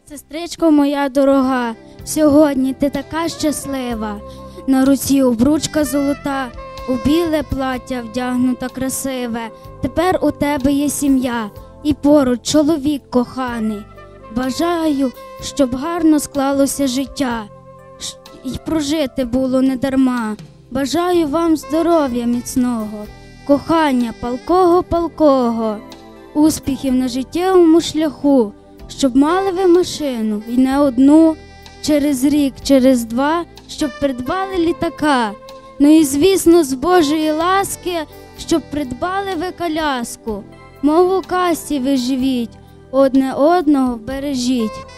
Сестричко моя дорога, сьогодні ти така щаслива, на руці обручка золота, у біле плаття вдягнута красиве. Тепер у тебе є сім'я і поруч чоловік коханий. Бажаю, щоб гарно склалося життя і прожити було не дарма. Бажаю вам здоров'я міцного, кохання палкого, успіхів на життєвому шляху, щоб мали ви машину і не одну, через рік, через два, щоб придбали літака. Ну і звісно, з Божої ласки, щоб придбали ви коляску. Мов у казці ви живіть, одне одного бережіть.